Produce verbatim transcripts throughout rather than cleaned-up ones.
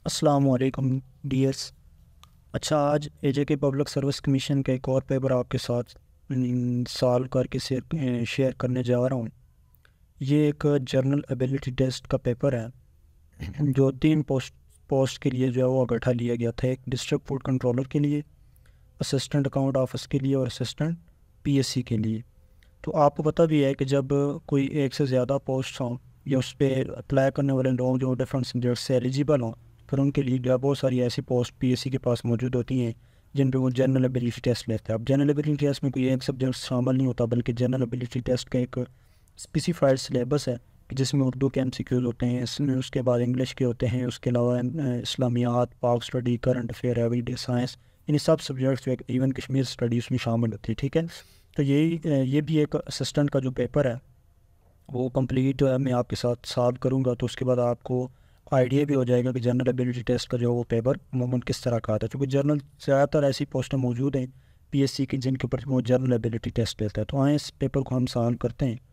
السلام علیکم ڈیئرس. اچھا آج اے جے کے پبلک سروس کمیشن کا ایک اور پیپر آپ کے ساتھ سالو کر کے شیئر کرنے جا رہا ہوں. یہ ایک جرنل ایبلٹی ٹیسٹ کا پیپر ہے جو تین پوسٹ پوسٹ کے لیے جو ہے وہ اکٹھا لیا گیا تھا. ایک ڈسٹرکٹ فوڈ کنٹرولر کے لیے، اسسٹنٹ اکاؤنٹ آفس کے لیے اور اسسٹنٹ پی ایس سی کے لیے. تو آپ کو پتہ بھی ہے کہ جب کوئی ایک سے زیادہ پوسٹ ہوں یا اس پہ اپلائی کرنے والے لوگ جو ڈفرینٹ سبجیکٹ سے ایلیجیبل ہوں، پھر ان کے لیے جو ہے بہت ساری ایسی پوسٹ پی ایس سی کے پاس موجود ہوتی ہیں جن پہ وہ جنرل ایبلٹی ٹیسٹ لیتے ہیں. اب جنرل ایبلٹی ٹیسٹ میں کوئی ایک سبجیکٹ شامل نہیں ہوتا، بلکہ جنرل ایبلٹی ٹیسٹ کا ایک اسپیسیفائڈ سلیبس ہے جس میں اردو کے ایم سی کیوز ہوتے ہیں، اس میں اس کے بعد انگلش کے ہوتے ہیں، اس کے علاوہ اسلامیات، Pak study, current affair, every day science, ان سب سبجیکٹس ایون کشمیر اسٹڈی اس میں شامل ہوتی ہے. ٹھیک ہے، تو یہی یہ بھی ایک اسسٹنٹ کا جو پیپر ہے وہ کمپلیٹ میں آپ کے ساتھ سالو کروں گا. تو اس کے بعد آپ کو آئیڈیا بھی ہو جائے گا کہ جنرل ایبلٹی ٹیسٹ کا جو وہ پیپر عموماً کس طرح کا آتا ہے، کیونکہ جرنل زیادہ تر ایسی پوسٹیں موجود ہیں پی ایس سی کی جن کے اوپر وہ جنرل ایبلٹی ٹیسٹ لیتا ہے. تو آئیں اس پیپر کو ہم سالو کرتے ہیں.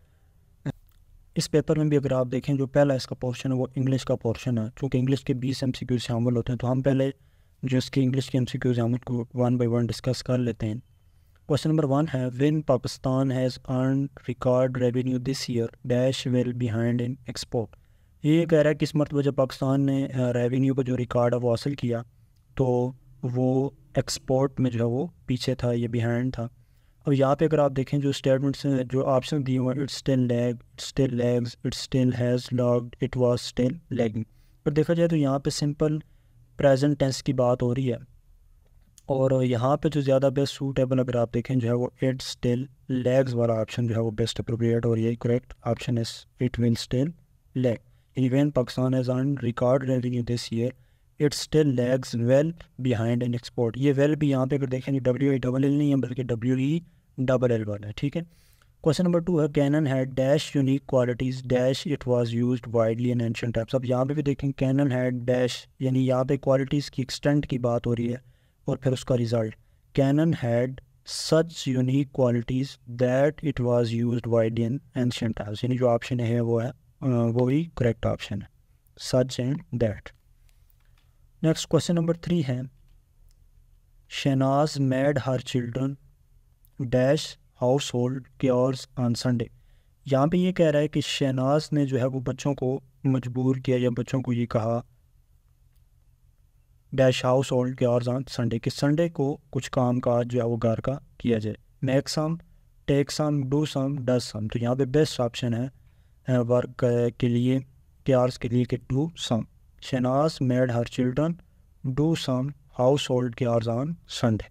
اس پیپر میں بھی اگر آپ دیکھیں جو پہلا اس کا پورشن ہے وہ انگلش کا پورشن ہے. چونکہ انگلش کے بیس ایم سی کیوز شامل ہوتے ہیں تو ہم پہلے جو اس کے انگلش کے ایم سی کیوز ہیں ہم ان کو ون بائی ون ڈسکس کر لیتے ہیں. کوشچن نمبر ون ہے when Pakistan has earned record revenue this year dash well behind in export. یہ کہہ رہا ہے کہ اس مرتبہ جب پاکستان نے ریونیو کا جو ریکارڈ ہے وہ حاصل کیا تو وہ ایکسپورٹ میں جو ہے وہ پیچھے تھا، یہ بیہائنڈ تھا. اب یہاں پہ اگر آپ دیکھیں جو اسٹیٹمنٹس ہیں، جو آپشن دیے ہوئے ہیں، it still lag, it still lags, it still has lagged, it was still lagging. پر دیکھا جائے تو یہاں پہ سمپل پریزنٹ ٹینس کی بات ہو رہی ہے، اور یہاں پہ جو زیادہ بیسٹ سوٹیبل اگر آپ دیکھیں جو ہے وہ اٹ اسٹل لیگز والا آپشن جو ہے وہ بیسٹ اپروپریٹ، اور یہی کریکٹ آپشن ہے it will still lag. Even Pakistan has earned record revenue this year it still lags well behind in export. یہ ویل بھی یہاں پہ اگر دیکھیں ڈبلیو ای ڈبل ایل نہیں ہے بلکہ ڈبلیو ای ڈبل ایل والا ہے. ٹھیک ہے. کوشچن نمبر ٹو ہے cannon had dash unique qualities dash it was used widely in ancient times. اب یہاں پہ بھی دیکھیں کینن ہیڈ ڈیش، یعنی یہاں پہ کوالٹیز کی ایکسٹینٹ کی بات ہو رہی ہے، اور پھر اس کا result cannon had such unique qualities that it was used widely in ancient times. یعنی جو آپشن ہے وہ ہے وہی کریکٹ آپشن ہے، such and that. Next question number three ہے Shahnaz made her children dash household chores on Sunday. یہاں پہ یہ کہہ رہا ہے کہ شہناز نے جو ہے وہ بچوں کو مجبور کیا یا بچوں کو یہ کہا dash household chores on Sunday کہ سنڈے کو کچھ کام کاج جو ہے وہ گھر کا کیا جائے. Make some, take some, do some, does some. تو یہاں پہ بیسٹ آپشن ہے ورک کے لیے، کیورز کے لیے کہ do some. Shahnaz made her children do some household chores on Sunday.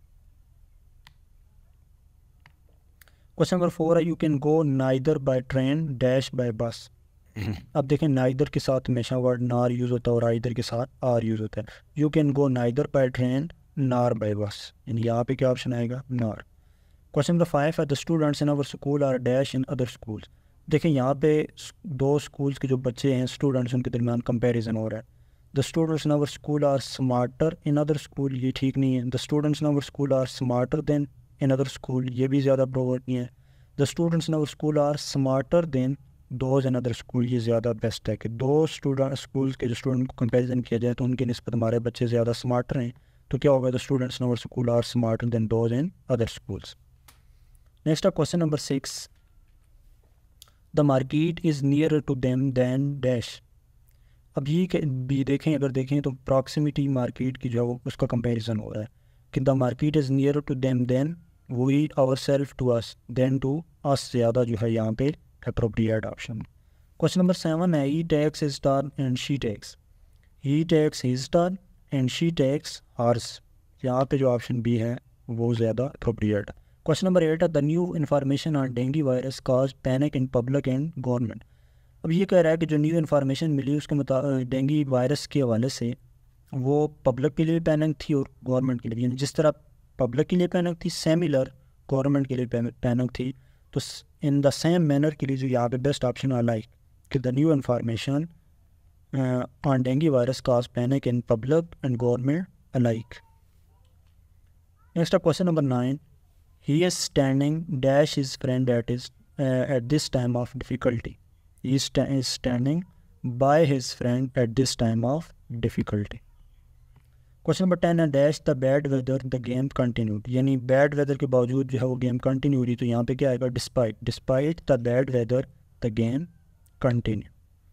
Question number four ہے you can go neither by train dash by bus. اب دیکھیں نائدر کے ساتھ ہمیشہ ورڈ نار یوز ہوتا ہے اور آئدر کے ساتھ آر یوز ہوتا ہے. You can go neither by train nor by bus, یعنی یہاں پہ کیا آپشن آئے گا؟ نار. کوشچن نمبر فائیو ہے the students in our school are dash in other schools. دیکھیں یہاں پہ دو اسکولس کے جو بچے ہیں اسٹوڈنٹس ان کے درمیان کمپیریزن ہو رہا ہے. The students in our school are smarter in other school, یہ ٹھیک نہیں ہے. The students in our school are smarter than in other school, یہ بھی زیادہ پروورٹ نہیں ہے. The students in our school are smarter than those in other school, یہ زیادہ بیسٹ ہے کہ دو اسٹوڈنٹ اسکولس کے جو اسٹوڈنٹ کو کمپیریزن کیا جائے تو ان کی نسبت ہمارے بچے زیادہ اسمارٹر ہیں. تو کیا ہوگا؟ دا students in our school are smarter than those in other schools. Next ہے question number six the market is near to them than dash. اب یہ بھی دیکھیں اگر دیکھیں تو پراکسیمیٹی مارکیٹ کی جو ہے وہ اس کا کمپیریزن ہو رہا ہے کہ the market is near to them than we our self to us than to us, زیادہ جو ہے یہاں پہ appropriate option. Question number seven ہے he takes his turn and she takes. He takes his turn and she takes hers, یہاں پہ جو option B ہے وہ زیادہ اپروپریٹ. کوشچن نمبر ایٹ ہے the new information on dengue virus cause panic in public and government. اب یہ کہہ رہا ہے کہ جو نیو انفارمیشن ملی اس کے مطابق ڈینگی وائرس کے حوالے سے وہ پبلک کے لیے پینک تھی اور گورنمنٹ کے لیے، یعنی جس طرح پبلک کے لیے پینک تھی سیملر گورنمنٹ کے لیے پینک تھی. تو ان دا سیم مینر کے لیے جو یہاں پہ بیسٹ آپشن آ لائک کہ the new information on dengue virus cause panic in public and government alike. Next question number nine he is standing dash his friend at is at this time of difficulty. He is sta- is standing by his friend at this time of difficulty. Question number ten ہے dash the bad weather the game continued, یعنی bad weather کے باوجود جو ہے وہ game continue رہی, تو یہاں پہ کیا آئے گا despite, despite the bad weather the game continue.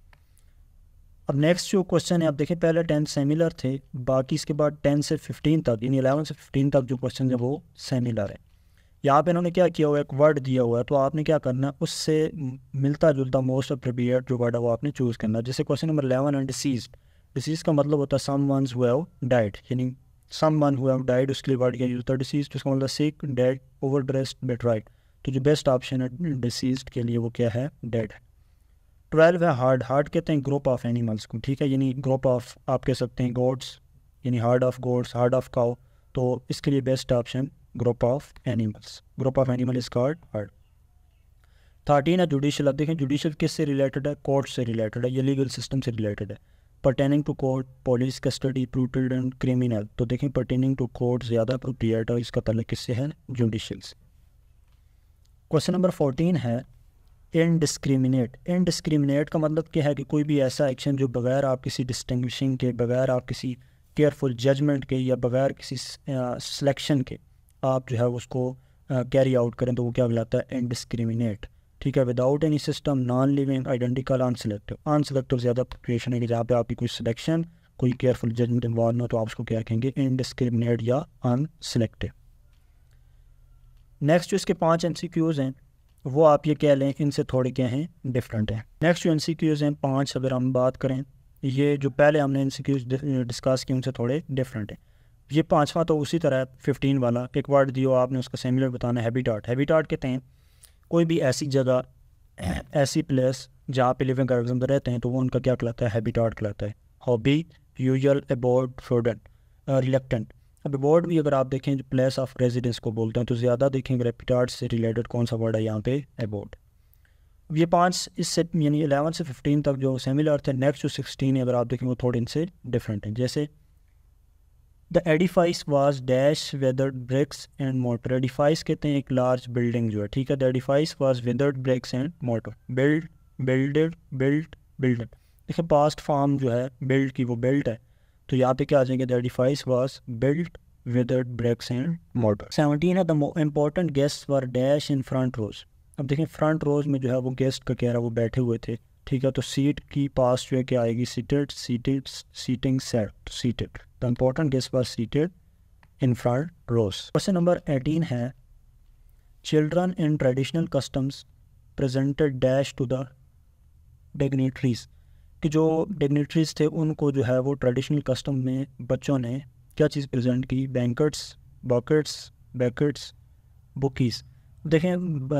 اب نیکسٹ جو کوشچن ہے, آپ دیکھیں پہلے ٹین سیملر تھے, باقی اس کے بعد ٹین سے ففٹین تک یعنی الیون سے ففٹین تک جو کوشچن ہے وہ سیملر ہے. یہاں پہ انہوں نے کیا کیا ہوا ہے, ایک ورڈ دیا ہوا ہے, تو آپ نے کیا کرنا ہے اس سے ملتا جلتا موسٹ اپروپریٹ جو ورڈ ہے وہ آپ نے چوز کرنا ہے. جیسے کوشچن نمبر الیون ہے ڈیسیزڈ, ڈیسیز کا مطلب ہوتا ہے some ones who have died, یعنی someone who have died اس کے لیے ورڈ کیا یوز ہوتا ہے ڈیسیز, اس کا مطلب sick, dead, overdressed, beat right. تو جو بیسٹ آپشن ہے ڈیسیزڈ کے لیے وہ کیا ہے ڈیڈ ہے. ٹویلو ہے ہارڈ, ہارڈ کہتے ہیں گروپ آف اینیملس کو, ٹھیک ہے, یعنی گروپ آف آپ کہہ سکتے ہیں گوڈس, یعنی herd of goats, herd of cow, تو اس کے لیے best option group of animals, group of animal is called herd. Thirteen ہے جوڈیشل, اب دیکھیں جوڈیشل کس سے ریلیٹڈ ہے, کورٹ سے ریلیٹڈ ہے, یہ لیگل سسٹم سے ریلیٹڈ ہے. Pertaining to court, police custody, protected and criminal, تو دیکھیں پرٹیننگ ٹو کورٹ زیادہ اپروپریٹ ہے, اس کا تعلق کس سے ہے جوڈیشل سے. کوشچن نمبر فورٹین ہے انڈسکریمنیٹ, انڈسکریمنیٹ کا مطلب کیا ہے کہ کوئی بھی ایسا ایکشن جو بغیر آپ کسی ڈسٹنگوشنگ کے, بغیر آپ کسی کیئرفل ججمنٹ کے, یا بغیر کسی سلیکشن کے آپ جو ہے اس کو کیری آؤٹ کریں, تو وہ کیا کہلاتا ہے انڈسکریمنیٹ, ٹھیک ہے. Without any system, non living, identical, unselective. Unselective زیادہ پریپریشن ہے کہ جہاں پہ آپ کی کوئی سلیکشن, کوئی کیئرفل ججمنٹ انوالو نہ ہو, تو آپ اس کو کیا کہیں گے انڈسکریمنیٹ یا ان سلیکٹو. نیکسٹ جو اس کے پانچ ایم سی کیوز ہیں وہ آپ یہ کہہ لیں ان سے تھوڑے کیا ہیں ڈفرینٹ ہیں. نیکسٹ جو ایم سی کیوز ہیں پانچ, اگر ہم بات کریں, یہ جو پہلے ہم نے ایم سی کیوز ڈسکس کیے ان سے تھوڑے ڈفرینٹ ہیں. یہ پانچواں تو اسی طرح ففٹین والا, ایک ورڈ دیو آپ نے اس کا سیملر بتانا ہے ہیبیٹاٹ. ہیبیٹاٹ کہتے ہیں کوئی بھی ایسی جگہ, ایسی پلیس جہاں پہ لیونگ آرگنزم رہتے ہیں, تو وہ ان کا کیا کہلاتا ہے ہیبیٹاٹ کہلاتا ہے. Hobby, usual, abroad, prudent, reluctant. اب ابورڈ بھی اگر آپ دیکھیں جو پلیس آف ریزیڈنس کو بولتے ہیں, تو زیادہ دیکھیں گے ہیبیٹاٹ سے ریلیٹڈ کون سا ورڈ ہے یہاں پہ ابورڈ. یہ پانچ اس سے یعنی الیون سے ففٹین تک جو سیملر تھے. نیکسٹ جو سکسٹین ہے اگر آپ دیکھیں وہ تھوڑے ان سے ڈفرینٹ ہیں. جیسے the edifice was dash weathered bricks and mortar. Edifice کہتے ہیں ایک لارج بلڈنگ جو ہے, ٹھیک ہے. The edifice was weathered bricks and mortar. Build, builded, built, builded. دیکھیں پاسٹ فارم جو ہے بلڈ کی وہ بلٹ ہے, تو یہاں پہ کیا آ جائیں گے the edifice was built weathered bricks and mortar. Seventeen ہے the important guest were dash in front rows. اب دیکھیں فرنٹ روز میں جو ہے وہ گیسٹ کا کہہ رہا ہے وہ بیٹھے ہوئے تھے, ٹھیک ہے. تو سیٹ کی پاس جو ہے کیا آئے گی seated, seated, seating, seat, seated. The important guest were seated in front rows. Question number eighteen ہے children in traditional customs presented dash to the dignitaries, کہ جو ڈیگنیٹریز تھے ان کو جو ہے وہ ٹریڈیشنل کسٹم میں بچوں نے کیا چیز پریزنٹ کی, بینکٹس, باکٹس, بیکٹس, بکیز. دیکھیں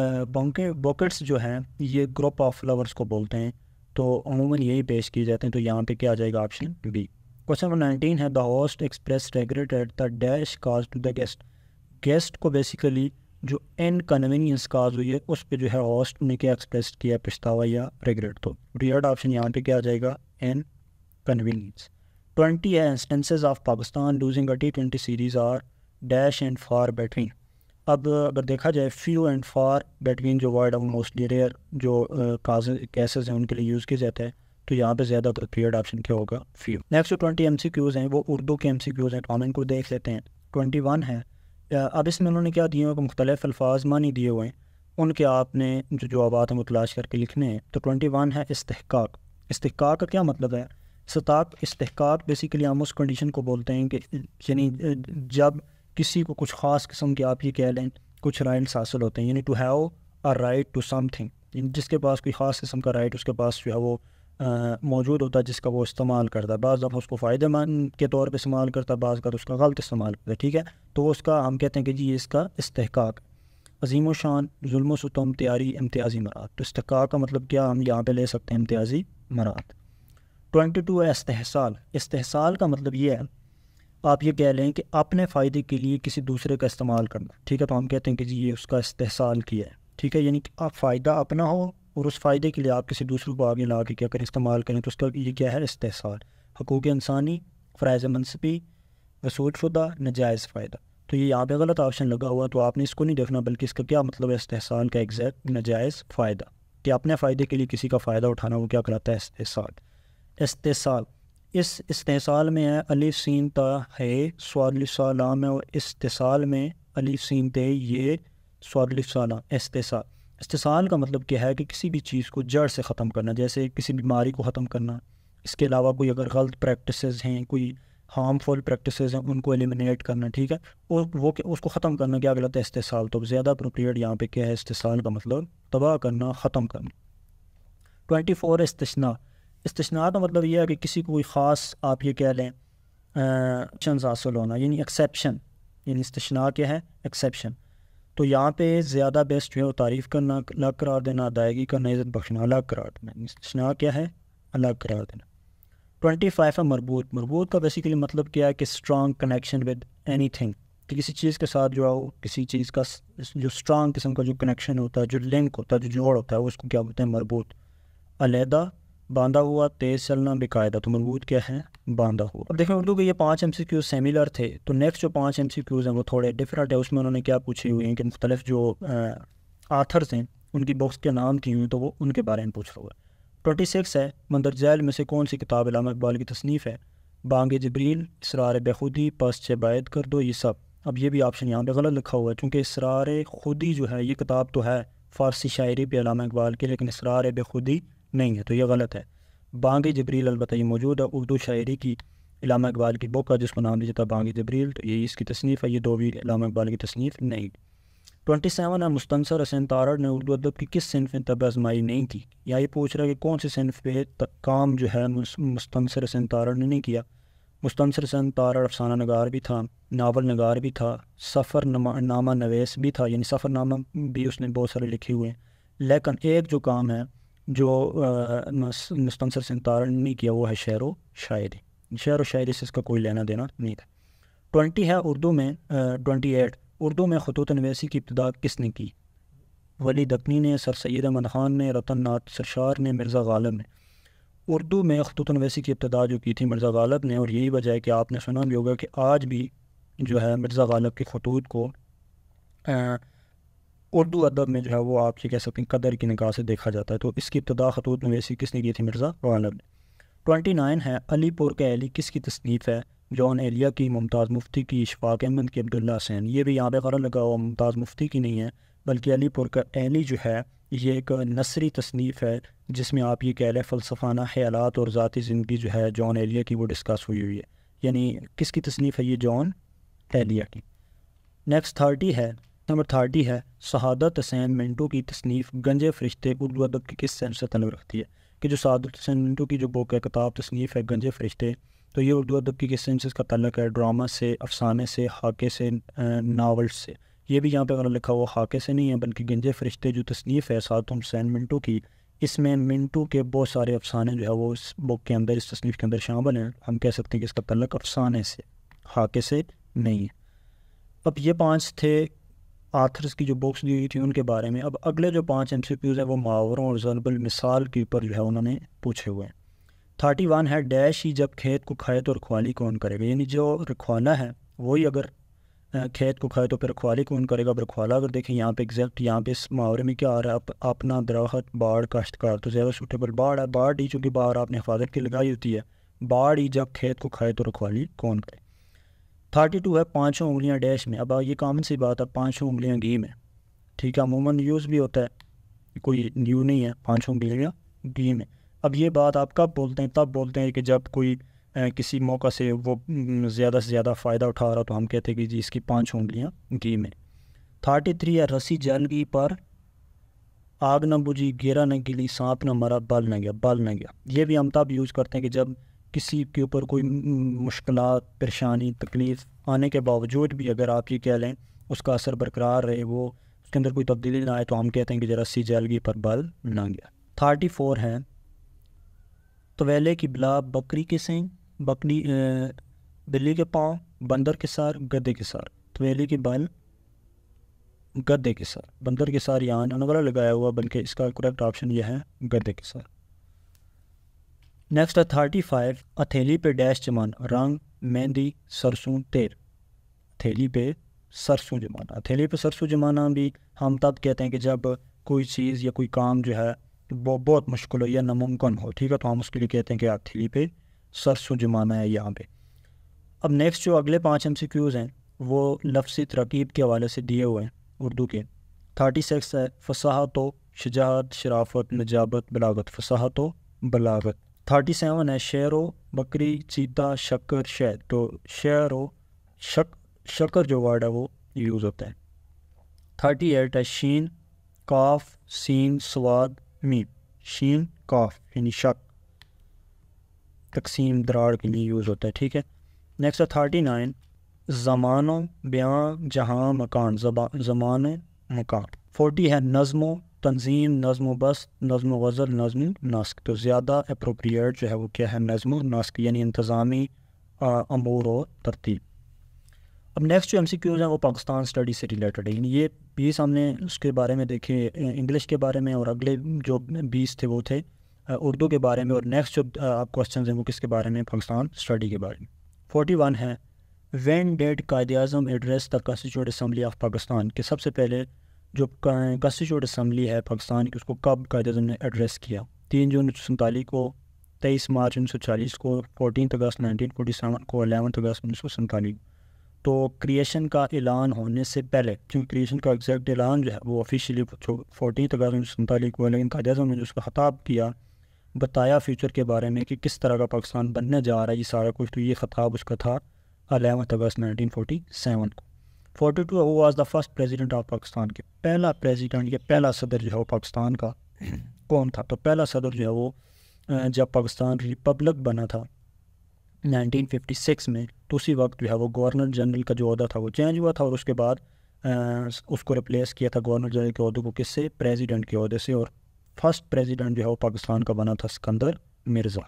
باکٹس جو ہیں یہ گروپ آف فلاورس کو بولتے ہیں, تو عموماً یہی پیش کی جاتے ہیں, تو یہاں پہ کیا آ جائے گا option B. Question number nineteen ہے the host express regret at the dash cause to the guest. Guest کو بیسیکلی جو انکنوینئنس کاز ہوئی ہے اس پہ جو ہے ہوسٹ نے کیا ایکسپریس کیا, پچھتاوا یا ریگریٹ. تو ریئرڈ آپشن یہاں پہ کیا آ جائے گا ان کنوینئنس. ٹوینٹی ہے instances of Pakistan losing a T twenty series are dash and far between. اب اگر دیکھا جائے فیو اینڈ فار بٹوین جو ورڈ ہے وہ موسٹلی ریئر جو کیسز ہیں ان کے لیے یوز کیا جاتا ہے, تو یہاں پہ زیادہ اپروپریٹ آپشن کیا ہوگا فیو. نیکسٹ جو ٹوئنٹی ایم سی کیوز ہیں وہ اردو کے ایم سی کیوز ہیں, تو ہم ان کو دیکھ لیتے ہیں. ٹوئنٹی ون ہے, اب اس میں انہوں نے کیا دیے ہوئے کہ مختلف الفاظ معنی دیے ہوئے ہیں, ان کے آپ نے جو جوابات ہیں وہ تلاش کر کے لکھنے ہیں. تو ٹوئنٹی ون ہے استحقاق. استحقاق کا کیا مطلب ہے؟ استحقاق استحقاق بیسیکلی ہم اس کنڈیشن کو بولتے ہیں کہ یعنی جب کسی کو کچھ خاص قسم کے آپ یہ کہہ لیں کچھ رائٹس حاصل ہوتے ہیں, یعنی to have a right to something, جس کے پاس کوئی خاص قسم کا رائٹ اس کے پاس جو ہے وہ موجود ہوتا ہے جس کا وہ استعمال کرتا ہے. بعض دفعہ اس کو فائدہ مند کے طور پہ استعمال کرتا ہے, بعض کا تو اس کا غلط استعمال کرتا ہے, ٹھیک ہے. تو وہ اس کا ہم کہتے ہیں کہ جی یہ اس کا استحقاق. عظیم و شان, ظلم و ستم, تیاری, امتیازی مراد. تو استحقاق کا مطلب کیا ہم یہاں پہ لے سکتے ہیں امتیازی مراد. ٹوئنٹی ٹو ہے استحصال. استحصال کا مطلب یہ ہے آپ یہ کہہ لیں کہ اپنے فائدے کے لیے کسی دوسرے کا استعمال کرنا, ٹھیک ہے. تو ہم کہتے ہیں کہ جی یہ اس کا استحصال کیا ہے, ٹھیک ہے. یعنی کہ آپ فائدہ اپنا ہو اور اس فائدے کے لیے آپ کسی دوسرے کو آگے لا کے کیا کریں استعمال کریں, تو اس کا یہ کیا ہے استحصال. حقوق انسانی, فرائض منصبی, وصول شدہ, نجائز فائدہ. تو یہ یہاں پہ غلط آپشن لگا ہوا, تو آپ نے اس کو نہیں دیکھنا بلکہ اس کا کیا مطلب ہے استحصال کا ایگزیکٹ نجائز فائدہ, کہ اپنے فائدے کے لیے کسی کا فائدہ اٹھانا وہ کیا کراتا ہے استحصال. استحصال اس استحصال میں ہے الف سین تا ہے صاد الف سا لام ہے، اور استحصال میں الف سین تے یہ صاد الف سا لام استحصال۔ استحصال کا مطلب کیا ہے کہ کسی بھی چیز کو جڑ سے ختم کرنا، جیسے کسی بیماری کو ختم کرنا، اس کے علاوہ کوئی اگر غلط پریکٹسز ہیں، کوئی ہارمفل پریکٹسز ہیں، ان کو ایلیمنیٹ کرنا، ٹھیک ہے، اور وہ اس کو ختم کرنا کیا غلط ہے استحصال۔ تو زیادہ اپروپریٹ یہاں پہ کیا ہے استحصال کا مطلب تباہ کرنا، ختم کرنا۔ Twenty four استثناء۔ استثناء کا مطلب یہ ہے کہ کسی کو کوئی خاص آپ یہ کہہ لیں آپشنز حاصل ہونا، یعنی ایکسیپشن، یعنی استثناء کیا ہے ایکسیپشن۔ تو یہاں پہ زیادہ بیسٹ جو ہے وہ تعریف کرنا، الگ قرار دینا، ادائیگی کرنا، عزت بخشنا، الگ قرار دینا۔ استثناء کیا ہے الگ قرار دینا۔ ٹوینٹی فائیو ہے مربوط۔ مربوط کا بیسیکلی مطلب کیا ہے کہ strong connection with anything, کہ کسی چیز کے ساتھ جو ہے کسی چیز کا جو اسٹرانگ قسم کا جو کنیکشن ہوتا ہے، جو لنک ہوتا ہے، جو جوڑ ہوتا ہے، وہ اس کو کیا بولتے ہیں مربوط۔ علیحدہ، باندھا ہوا، تیز چلنا، بے قاعدہ، تو مربوط کیا ہے باندھا ہوا۔ اب دیکھیں اردو کے یہ پانچ ایم سی کیوز سیملر تھے، تو نیکسٹ جو پانچ ایم سی کیوز ہیں وہ تھوڑے ڈفرینٹ ہے۔ اس میں انہوں نے کیا پوچھے ہوئے ہیں کہ مختلف جو آتھرز ہیں ان کی بکس کے نام کی ہوئے ہیں، تو وہ ان کے بارے میں پوچھ رہا ہوا ہے۔ ٹوئنٹی سکس ہے مندرجہ ذیل میں سے کون سی کتاب علامہ اقبال کی تصنیف ہے؟ بانگ جبریل، اسرار بے خودی، پس چہ باید کر دو، یہ سب۔ اب یہ بھی آپشن یہاں پہ غلط لکھا ہوا ہے، چونکہ اسرار خودی جو ہے یہ کتاب تو ہے فارسی شاعری پہ علامہ اقبال کی، لیکن اسرار بے خودی نہیں ہے، تو یہ غلط ہے۔ بانگ جبریل البتہ یہ موجود ہے اردو شاعری کی علامہ اقبال کی بک کا، جس کو نام دیا جاتا ہے بانگ جبریل، تو یہ اس کی تصنیف ہے، یہ دو بھی علامہ اقبال کی تصنیف نہیں۔ ٹوئنٹی سیون ہے مستنصر حسین تارڑ نے اردو ادب کی کس صنف میں طب آزمائی نہیں کی؟ یا یہ پوچھ رہا ہے کہ کون سی صنف پہ کام جو ہے مستنصر حسین تارڑ نے نہیں کیا۔ مستنصر حسین تارڑ افسانہ نگار بھی تھا، ناول نگار بھی تھا، سفر نامہ نویس بھی تھا، یعنی سفر نامہ بھی اس نے بہت سارے لکھے ہوئے ہیں، لیکن ایک جو کام ہے جو مستنصر حسین تارڑ نے نہیں کیا وہ ہے شعر و شاعری۔ شعر و شاعری سے اس کا کوئی لینا دینا نہیں تھا۔ ٹوینٹی ہے اردو میں ٹوینٹی ایٹ اردو میں خطوط نویسی کی ابتدا کس نے کی؟ ولی دکنی نے، سر سید احمد خان نے، رتن ناتھ سرشار نے، مرزا غالب نے۔ اردو میں خطوط نویسی کی ابتدا جو کی تھی مرزا غالب نے، اور یہی وجہ ہے کہ آپ نے سنا بھی ہوگا کہ آج بھی جو ہے مرزا غالب کے خطوط کو اردو ادب میں جو ہے وہ آپ یہ کہہ سکتے ہیں قدر کی نگاہ سے دیکھا جاتا ہے۔ تو اس کی ابتدا خطوط نویسی کس نے کی تھی؟ مرزا غالب نے۔ ٹوئنٹی نائن ہے علی پور کے علی کس کی تصنیف ہے؟ جون ایلیا کی، ممتاز مفتی کی، اشفاق احمد کی، عبداللہ حسین۔ یہ بھی یہاں پہ غلط لگا ہوا، ممتاز مفتی کی نہیں ہے بلکہ علی پور کا علی جو ہے یہ ایک نثری تصنیف ہے، جس میں آپ یہ کہہ لیں فلسفانہ خیالات اور ذاتی زندگی جو ہے جون ایلیا کی وہ ڈسکس ہوئی ہوئی ہے، یعنی کس کی تصنیف ہے یہ؟ جون ایلیا کی۔ نیکسٹ تھرٹی ہے نمبر تھرٹی ہے سعادت حسین منٹو کی تصنیف گنجے فرشتے اردو ادب کی کس صنف سے تعلق رکھتی ہے؟ کہ جو سعادت حسین منٹو کی جو بک ہے کتاب تصنیف ہے گنجے فرشتے، تو یہ اردو ادب کی کس صنف سے اس کا تعلق ہے؟ ڈرامہ سے، افسانے سے، خاکے سے، ناول سے۔ یہ بھی یہاں پہ اگر لکھا ہوا خاکے سے نہیں ہے بلکہ گنجے فرشتے جو تصنیف ہے سعادت حسین منٹو کی، اس میں منٹو کے بہت سارے افسانے جو ہے وہ اس بک کے اندر، اس تصنیف کے اندر شامل ہیں۔ ہم کہہ سکتے ہیں کہ اس کا تعلق افسانے سے، خاکے سے نہیں ہے۔ اب یہ پانچ تھے آتھرز کی جو بکس دی ہوئی تھی ان کے بارے میں۔ اب اگلے جو پانچ ایم سی کیوز ہیں وہ محاوروں اور ضرب المثال کے اوپر جو ہے انہوں نے پوچھے ہوئے ہیں۔ تھرٹی ون ہے ڈیش ہی جب کھیت کو کھائے تو رکھوالی کون کرے گا؟ یعنی جو رکھوالا ہے وہی اگر کھیت کو کھائے تو پھر رکھوالی کون کرے گا؟ اب رکھوالا اگر دیکھیں یہاں پہ ایگزیکٹ یہاں پہ اس محاورے میں کیا آ رہا ہے؟ اپنا درخت باڑ کاشتکار، تو زیادہ سوٹیبل باڑ ہے۔ باڑ ہی چونکہ باڑ آپ نے حفاظت کی لگائی ہوتی ہے، باڑ ہی جب کھیت کو کھائے تو رکھوالی کون کرے؟ تھرٹی ٹو ہے پانچوں انگلیاں ڈیش میں۔ اب یہ کامن سی بات ہے، پانچوں انگلیاں گھی میں، ٹھیک ہے، عموماً یوز بھی ہوتا ہے، کوئی نیو نہیں ہے، پانچوں انگلیاں گھی میں۔ اب یہ بات آپ کب بولتے ہیں؟ تب بولتے ہیں کہ جب کوئی کسی موقع سے وہ زیادہ سے زیادہ فائدہ اٹھا رہا تو ہم کہتے ہیں کہ جی اس کی پانچوں انگلیاں گھی میں۔ تھرٹی تھری ہے رسی جل گئی پر آگ نہ بجھی، گیرا نہ گلی، سانپ نہ مرا، بل نہ گیا، بل نہ گیا۔ یہ بھی ہم تب یوز کرتے ہیں کہ جب کسی کے اوپر کوئی مشکلات، پریشانی، تکلیف آنے کے باوجود بھی اگر آپ یہ کہہ لیں اس کا اثر برقرار رہے، وہ اس کے اندر کوئی تبدیلی نہ آئے، تو ہم کہتے ہیں کہ رسی جل گئی پر بل نہ گیا۔ تھرٹی فور ہے طویلے کی بلا بکری کے سینگ، بکری بلی کے پاؤں، بندر کے سار، گدے کے سار۔ طویلے کی بل گدے کے سار، بندر کے سار یہاں نغرہ لگایا ہوا بلکہ اس کا کریکٹ آپشن یہ ہے گدے کے سار۔ نیکسٹ ہے تھرٹی فائیو ہتھیلی پہ ڈیش جمانا، رنگ، مہندی، سرسوں، تیل۔ ہتھیلی پہ سرسوں جمانا، ہتھیلی پہ سرسوں جمانا بھی ہم تب کہتے ہیں کہ جب کوئی چیز یا کوئی کام جو ہے وہ بہت مشکل ہو یا ناممکن ہو، ٹھیک ہے، تو ہم اس کے لیے کہتے ہیں کہ ہتھیلی پہ سرسو جمانا ہے یہاں پہ. اب نیکسٹ جو اگلے پانچ ایم سی کیوز ہیں وہ لفظی ترکیب کے حوالے سے دیے ہوئے ہیں اردو کے. تھرٹی سکس ہے فصاحت و شجاعت شرافت نجابت بلاغت. فصاحت و بلاغت. تھرٹی سیون ہے شعر و بکری چیتا شکر شہد. تو شعر و شک شکر جو ورڈ ہے وہ یوز ہوتا ہے. تھرٹی ایٹ ہے شین کاف سین سواد میم. شین کاف یعنی شک تقسیم دراڑ کے لیے یوز ہوتا ہے. ٹھیک ہے. نیکسٹ ہے تھرٹی نائن زمان و بیاں جہاں مکان. زمان مکان. فورٹی ہے نظم و تنظیم نظم و بس نظم و غزل نظم و نسق. تو زیادہ اپروپریٹ جو ہے وہ کیا ہے نظم و نسق یعنی انتظامی امور و ترتیب. اب نیکسٹ جو ایم سی کیوز ہیں وہ پاکستان اسٹڈی سے ریلیٹڈ ہے. یعنی یہ بیس ہم نے اس کے بارے میں دیکھے انگلش کے بارے میں اور اگلے جو بیس تھے وہ تھے اردو کے بارے میں. اور نیکسٹ جو آپ کوشچنز ہیں وہ کس کے بارے میں پاکستان اسٹڈی کے بارے میں. فورٹی ون ہے when did Quaid Azam address the constituent assembly of Pakistan. کہ سب سے پہلے جو کانسٹیٹیوٹ اسمبلی ہے پاکستان کی اس کو کب قائد اعظم نے ایڈریس کیا. تین جون انیس سو سینتالیس کو, تیئیس مارچ انیس سو چالیس کو, fourteenth August nineteen forty seven کو, الیونتھ اگست انیس سو سینتالیس. تو کریشن کا اعلان ہونے سے پہلے, چونکہ کریشن کا ایگزیکٹ اعلان جو ہے وہ آفیشیلی فورٹینتھ اگست انیس سو سینتالیس کو, لیکن قائد اعظم نے جو اس کا خطاب کیا بتایا فیوچر کے بارے میں کہ کس طرح کا پاکستان بننے جا رہا ہے یہ سارا کچھ, تو یہ خطاب اس کا تھا eleventh August nineteen forty seven کو. Forty two who was the first president of Pakistan. کے پہلا پریزیڈنٹ یا پہلا صدر جو ہے وہ پاکستان کا کون تھا. تو پہلا صدر جو ہے وہ جب پاکستان ریپبلک بنا تھا نائنٹین ففٹی سکس میں, تو اسی وقت جو ہے وہ گورنر جنرل کا جو عہدہ تھا وہ چینج ہوا تھا اور اس کے بعد اس کو ریپلیس کیا تھا گورنر جنرل کے عہدے کو کس سے, پریزیڈنٹ کے عہدے سے. اور فرسٹ پریزیڈنٹ جو ہے وہ پاکستان کا بنا تھا Sikandar Mirza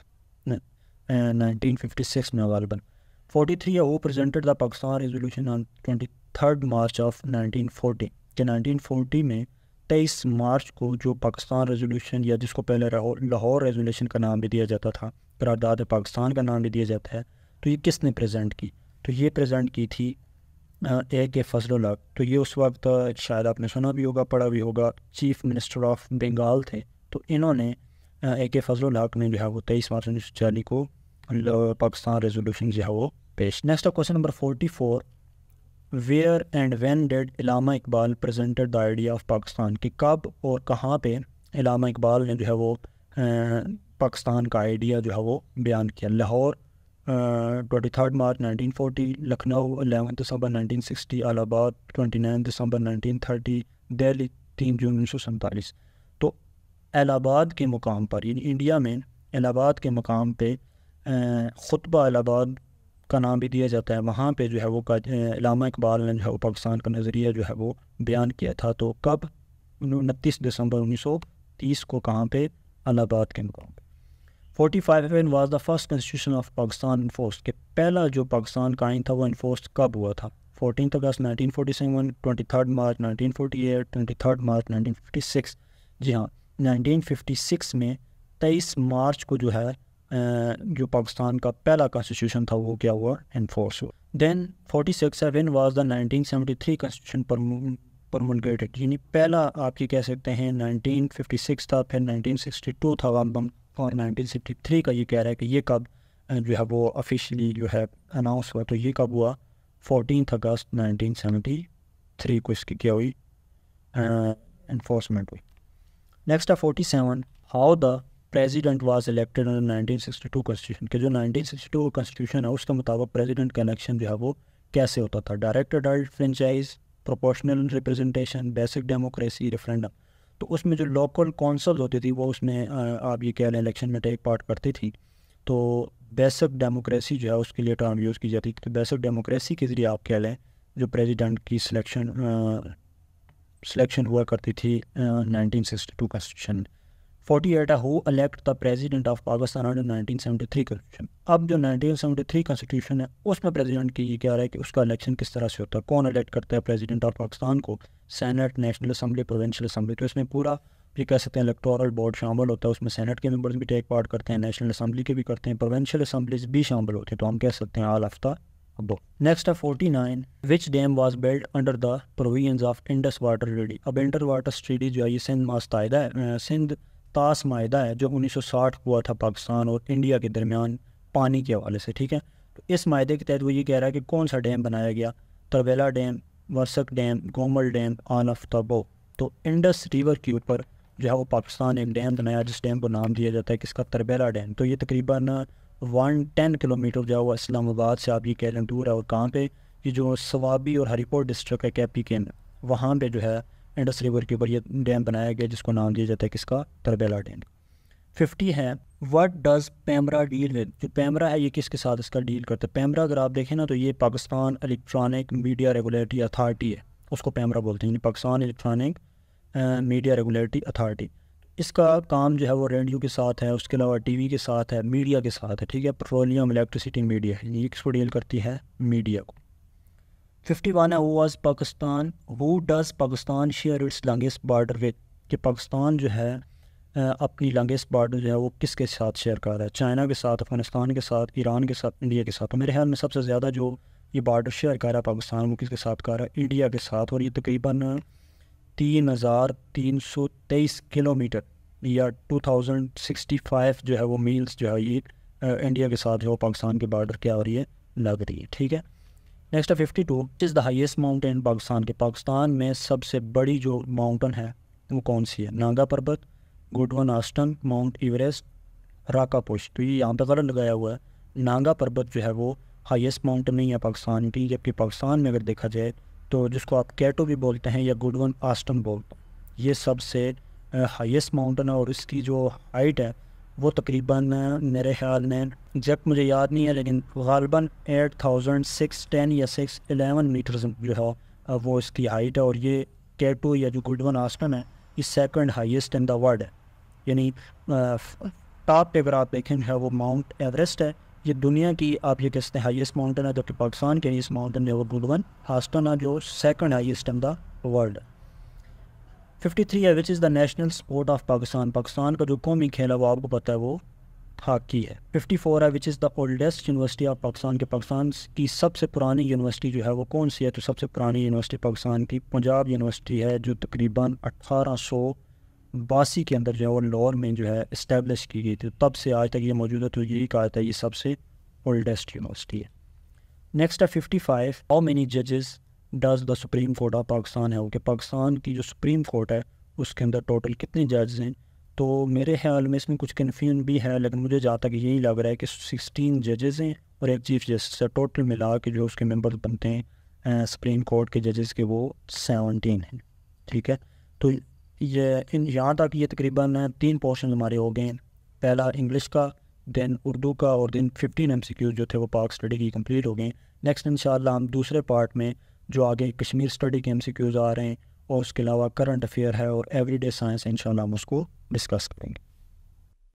nineteen fifty six میں غالباً. فورٹی تھری ہے وہ presented the Pakistan resolution on twenty third March of nineteen forty. کہ نائنٹین فورٹی میں تیئیس مارچ کو جو پاکستان ریزولوشن یا جس کو پہلے لاہور ریزولوشن کا نام بھی دیا جاتا تھا, قرارداد پاکستان کا نام بھی دیا جاتا ہے, تو یہ کس نے پریزنٹ کی. تو یہ پریزنٹ کی تھی اے کے فضل الحق. تو یہ اس وقت شاید آپ نے سنا بھی ہوگا پڑھا بھی ہوگا, چیف منسٹر آف بنگال تھے. تو انہوں نے اے کے فضل الحق نے جو ہے وہ تیئیس مارچ انیس سو چالیس کو پاکستان ریزولوشن جو ہے وہ پیش. Next question number forty four where and when did Allama Iqbal presented the idea of Pakistan. کہ کب اور کہاں پہ علامہ اقبال نے جو ہے وہ پاکستان کا آئیڈیا جو ہے وہ بیان کیا. Lahore twenty third March nineteen forty, Lucknow eleven December nineteen sixty, Allahabad twenty nine December nineteen thirty, Delhi تین جون انیس سو سینتالیس. تو الہ آباد کے مقام پر یعنی انڈیا میں الہ آباد کے مقام پہ خطبہ الہ آباد کا نام بھی دیا جاتا ہے, وہاں پہ جو ہے وہ علامہ اقبال نے جو ہے وہ پاکستان کا نظریہ جو ہے وہ بیان کیا تھا. تو کب, انتیس دسمبر انیس سو تیس کو, کہاں پہ, الہ آباد کے مقام پہ. Forty five when was the first constitution of Pakistan enforced. کہ پہلا جو پاکستان کا آئین تھا وہ انفورسڈ کب ہوا تھا. Fourteenth August nineteen forty seven, twenty third March nineteen forty eight, twenty third March nineteen fifty six. جی ہاں, نائنٹین ففٹی سکس میں تیئیس مارچ کو جو ہے جو پاکستان کا پہلا کانسٹیٹیوشن تھا وہ کیا ہوا, انفورس ہوا. Then forty six when was the nineteen seventy three constitution promulgated. یعنی پہلا آپ یہ کہہ سکتے ہیں نائنٹین ففٹی سکس تھا, پھر نائنٹین سکسٹی ٹو تھا, اور نائنٹین سکسٹی تھری کا یہ کہہ رہا ہے کہ یہ کب جو ہے وہ آفیشیلی جو ہے اناؤنس ہوا. تو یہ کب ہوا, fourteenth August nineteen seventy three کو اس کی کیا ہوئی, انفورسمنٹ ہوئی. نیکسٹ ہے forty seven how the president was elected under nineteen sixty two constitution. کہ جو نائنٹین سکسٹی ٹو کانسٹیٹیوشن ہے اس کے مطابق پریزیڈنٹ کا الیکشن جو ہے وہ کیسے ہوتا تھا. Direct adult franchise, proportional representation, basic democracy, referendum. تو اس میں جو لوکل کونسل ہوتی تھی وہ اس میں آپ یہ کہہ لیں الیکشن میں ٹیک پارٹ کرتی تھی. تو بیسک ڈیموکریسی جو ہے اس کے لیے ٹرم یوز کی جاتی تھی. تو بیسک ڈیموکریسی کے ذریعے آپ کہہ لیں جو پریزیڈنٹ کی سلیکشن سلیکشن ہوا کرتی تھی nineteen sixty two constitution. Forty eight ہے who elect the president of Pakistan under nineteen seventy three constitution. اب جو نائنٹین سیونٹی تھری کانسٹیٹیوشن ہے اس میں پریزیڈنٹ کی یہ کیا رہا ہے کہ اس کا الیکشن کس طرح سے ہوتا ہے, کون الیکٹ کرتا ہے پریزیڈنٹ آف پاکستان کو, senate, national assembly, provincial assembly. تو اس میں پورا یہ کہہ سکتے ہیں الیکٹورل بورڈ شامل ہوتا ہے, اس میں سینٹ کے ممبرز بھی ٹیک پارٹ کرتے ہیں, نیشنل اسمبلی کے بھی کرتے ہیں, پروونشل اسمبلیز بھی شامل ہوتے ہیں. تو ہم کہہ سکتے ہیں all of the above. Next ہے forty nine which dam was build under the provisions of Indus water treaty. اب انڈر واٹر ٹریٹی جو ہے یہ سندھ ماستائدہ ہے, سندھ تاس معاہدہ ہے جو انیس سو ساٹھ ہوا تھا پاکستان اور انڈیا کے درمیان پانی کے حوالے سے، ٹھیک ہے. تو اس معاہدے کے تحت وہ یہ کہہ رہا ہے کہ کون سا ڈیم بنایا گیا، Tarbela dam, Warsak dam, Gomal dam, آن آف تبو. تو انڈس ریور کے اوپر جو ہے وہ پاکستان ایک ڈیم بنایا جس ڈیم کو نام دیا جاتا ہے کس کا، تربیلا ڈیم. تو یہ تقریباً ون ٹین کلو میٹر جو ہے وہ اسلام آباد سے آپ یہ کہہ لیں دور ہے. اور کہاں پہ، یہ جو سوابی اور ہری پور ڈسٹرکٹ ہے کے پی کے میں، وہاں پہ جو ہے انڈس ریور کے اوپر یہ ڈیم بنایا گیا جس کو نام دیا جاتا ہے کس کا، تربیلا ڈیم. ففٹی ہے what does PEMRA deal with. جو پیمرا ہے یہ کس کے ساتھ اس کا ڈیل کرتا ہے. پیمرا اگر آپ دیکھیں نا تو یہ Pakistan electronic media regulatory authority ہے، اس کو پیمرا بولتے ہیں، یعنی Pakistan electronic media regulatory authority. اس کا کام جو ہے وہ ریڈیو کے ساتھ ہے، اس کے علاوہ ٹی وی کے ساتھ ہے، میڈیا کے ساتھ ہے، ٹھیک ہے. پیٹرولیم، الیکٹریسٹی، میڈیا ہے، یہ کس کو ڈیل کرتی ہے، میڈیا کو. ففٹی ون ہے who was Pakistan who does Pakistan share its longest border with. کہ پاکستان جو ہے اپنی لانگیسٹ بارڈر جو ہے وہ کس کے ساتھ شیئر کر رہا ہے، چائنا کے ساتھ، افغانستان کے ساتھ، ایران کے ساتھ، انڈیا کے ساتھ. تو میرے خیال میں سب سے زیادہ جو یہ بارڈر شیئر کر رہا ہے پاکستان وہ کس کے ساتھ کر رہا ہے، انڈیا کے ساتھ. اور یہ تقریباً تین ہزار تین سو تیئیس کلو میٹر یا ٹو تھاؤزنڈ سکسٹی فائیو جو ہے وہ میلز جو ہے یہ انڈیا کے ساتھ جو پاکستان کے بارڈر کیا ہو رہی ہے، لگ رہی ہے، ٹھیک ہے. نیکسٹ ہے fifty two is the highest mountain Pakistan کے. پاکستان میں سب سے بڑی جو ماؤنٹین ہے وہ کون سی ہے، Nanga Parbat, Godwin Austen, mount Everest, Rakaposhi. تو یہ یہاں پہ غلط لگایا ہوا ہے. ناگا پربت جو ہے وہ ہائیسٹ ماؤنٹین نہیں ہے پاکستان کی، جبکہ پاکستان میں اگر دیکھا جائے تو جس کو آپ کیٹو بھی بولتے ہیں یا گڈون آسٹن بولتے ہیں، یہ سب سے ہائیسٹ ماؤنٹین ہے. اور اس کی جو ہائٹ ہے وہ تقریباً میرے خیال میں ایگزیکٹ مجھے یاد نہیں ہے لیکن غالباً ایٹ تھاؤزنڈ سکس ٹین یا سکس الیون میٹرز جو ہے وہ اس کی ہائٹ ہے. اور یہ کیٹو یا جو گڈون آسٹن ہے یہ second highest in the world ہے. یعنی ٹاپ پہ اگر آپ دیکھیں جو ہے وہ ماؤنٹ ایوریسٹ ہے، یہ دنیا کی آپ یہ کہتے ہیں ہائیسٹ ماؤنٹین ہے، جبکہ پاکستان کے ہائیسٹ ماؤنٹین جو ہے وہ گڈون آسٹن ہے جو second highest in the world ہے. ففٹی تھری ہے which is the national sport of Pakistan. Pakistan کا جو قومی کھیل ہے وہ آپ کو پتہ ہے وہ ہاکی ہے. ففٹی فور ہے which is the oldest university of Pakistan. کے پاکستان کی سب سے پرانی یونیورسٹی جو ہے وہ کون سی ہے، تو سب سے پرانی یونیورسٹی پاکستان کی پنجاب یونیورسٹی ہے جو تقریباً اٹھارہ سو باسی کے اندر جو ہے وہ لاہور میں جو ہے اسٹیبلش کی گئی تھی. تب سے آج تک یہ موجود ہے، تو یہی کہا تھا یہ سب سے اولڈسٹ یونیورسٹی ہے. نیکسٹ ہے ففٹی فائیو ہاؤ مینی ججز does the supreme court of Pakistan ہے. کہ پاکستان کی جو سپریم کورٹ ہے اس کے اندر ٹوٹل کتنے ججز ہیں. تو میرے خیال میں اس میں کچھ کنفیوژن بھی ہے لیکن مجھے جہاں تک یہی لگ رہا ہے کہ سکسٹین ججز ہیں اور ایک چیف جسٹس ہے. ٹوٹل ملا کے جو اس کے ممبرز بنتے ہیں سپریم کورٹ کے ججز کے وہ سیونٹین ہیں، ٹھیک ہے. تو یہ ان یہاں تک یہ تقریباً تین پورشن ہمارے ہو گئے ہیں. پہلا انگلش کا، دین اردو کا، اور then fifteen M C Qs جو تھے وہ پاک اسٹڈی کی کمپلیٹ ہو گئے ہیں. نیکسٹ انشاءاللہ ہم دوسرے پارٹ میں جو آگے کشمیر اسٹڈی کے ایم سی کیوز آ رہے ہیں اور اس کے علاوہ کرنٹ افیئر ہے اور ایوری ڈے سائنس انشاءاللہ ہم اس کو ڈسکس کریں گے.